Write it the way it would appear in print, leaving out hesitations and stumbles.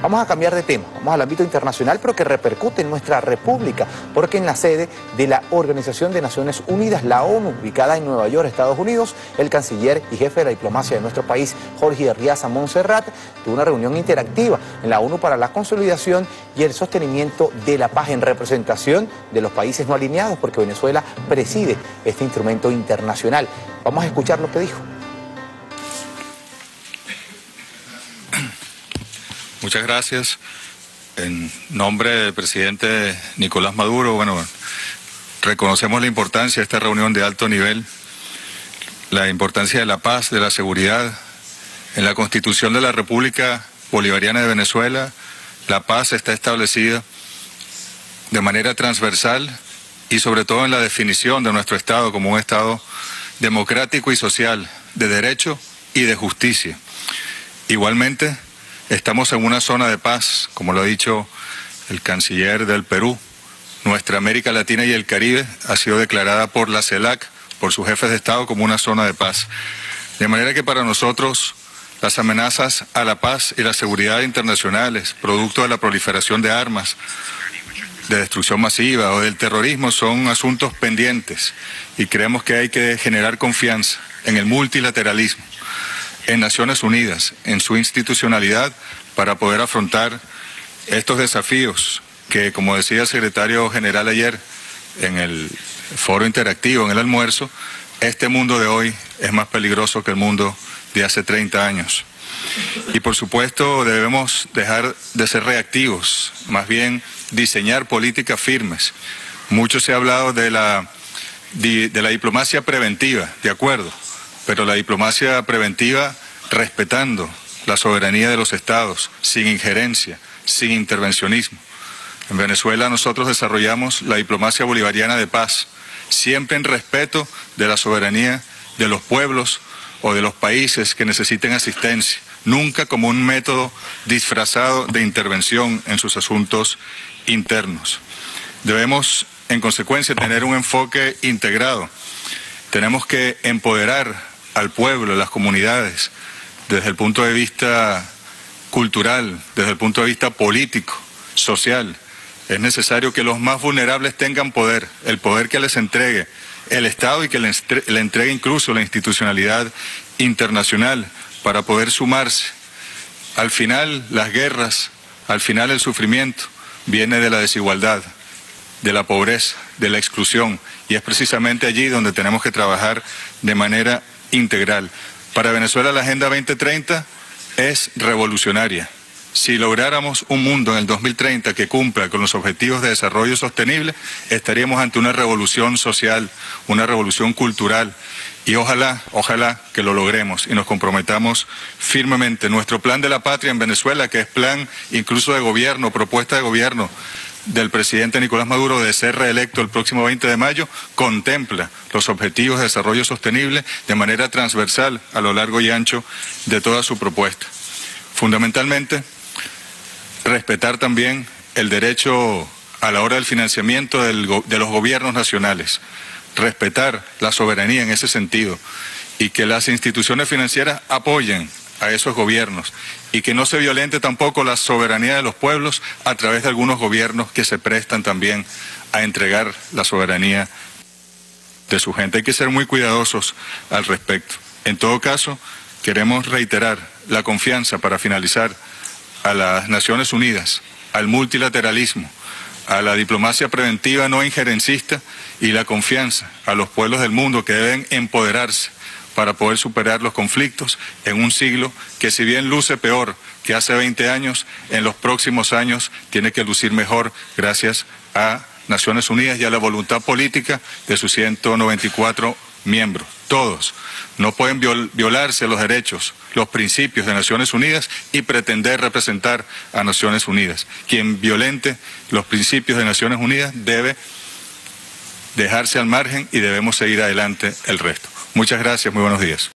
Vamos a cambiar de tema, vamos al ámbito internacional, pero que repercute en nuestra república, porque en la sede de la Organización de Naciones Unidas, la ONU, ubicada en Nueva York, Estados Unidos, el canciller y jefe de la diplomacia de nuestro país, Jorge Arriaza Montserrat, tuvo una reunión interactiva en la ONU para la consolidación y el sostenimiento de la paz en representación de los países no alineados, porque Venezuela preside este instrumento internacional. Vamos a escuchar lo que dijo. Muchas gracias. En nombre del presidente Nicolás Maduro, reconocemos la importancia de esta reunión de alto nivel, la importancia de la paz, de la seguridad. En la Constitución de la República Bolivariana de Venezuela, la paz está establecida de manera transversal y sobre todo en la definición de nuestro Estado como un Estado democrático y social, de derecho y de justicia. Igualmente, estamos en una zona de paz, como lo ha dicho el canciller del Perú. Nuestra América Latina y el Caribe ha sido declarada por la CELAC, por sus jefes de Estado, como una zona de paz. De manera que para nosotros las amenazas a la paz y la seguridad internacionales, producto de la proliferación de armas, de destrucción masiva o del terrorismo, son asuntos pendientes y creemos que hay que generar confianza en el multilateralismo, en Naciones Unidas, en su institucionalidad, para poder afrontar estos desafíos que, como decía el secretario general ayer en el foro interactivo, en el almuerzo, este mundo de hoy es más peligroso que el mundo de hace 30 años. Y por supuesto debemos dejar de ser reactivos, más bien diseñar políticas firmes. Mucho se ha hablado de la diplomacia preventiva, de acuerdo, pero la diplomacia preventiva respetando la soberanía de los estados, sin injerencia, sin intervencionismo. En Venezuela nosotros desarrollamos la diplomacia bolivariana de paz, siempre en respeto de la soberanía de los pueblos o de los países que necesiten asistencia, nunca como un método disfrazado de intervención en sus asuntos internos. Debemos, en consecuencia, tener un enfoque integrado. Tenemos que empoderar al pueblo, a las comunidades, desde el punto de vista cultural, desde el punto de vista político, social. Es necesario que los más vulnerables tengan poder, el poder que les entregue el Estado y que le entregue incluso la institucionalidad internacional para poder sumarse. Al final, las guerras, al final el sufrimiento viene de la desigualdad, de la pobreza, de la exclusión, y es precisamente allí donde tenemos que trabajar de manera integral. Para Venezuela la Agenda 2030 es revolucionaria. Si lográramos un mundo en el 2030 que cumpla con los objetivos de desarrollo sostenible, estaríamos ante una revolución social, una revolución cultural, y ojalá que lo logremos y nos comprometamos firmemente. Nuestro plan de la patria en Venezuela, que es plan incluso de gobierno, propuesta de gobierno del presidente Nicolás Maduro de ser reelecto el próximo 20 de mayo, contempla los objetivos de desarrollo sostenible de manera transversal a lo largo y ancho de toda su propuesta. Fundamentalmente, respetar también el derecho a la hora del financiamiento de los gobiernos nacionales, respetar la soberanía en ese sentido y que las instituciones financieras apoyen a esos gobiernos y que no se violente tampoco la soberanía de los pueblos a través de algunos gobiernos que se prestan también a entregar la soberanía de su gente. Hay que ser muy cuidadosos al respecto. En todo caso, queremos reiterar la confianza para finalizar a las Naciones Unidas, al multilateralismo, a la diplomacia preventiva no injerencista y la confianza a los pueblos del mundo que deben empoderarse para poder superar los conflictos en un siglo que, si bien luce peor que hace 20 años, en los próximos años tiene que lucir mejor gracias a Naciones Unidas y a la voluntad política de sus 194 miembros. Todos. No pueden violarse los derechos, los principios de Naciones Unidas y pretender representar a Naciones Unidas. Quien violente los principios de Naciones Unidas debe dejarse al margen y debemos seguir adelante el resto. Muchas gracias, muy buenos días.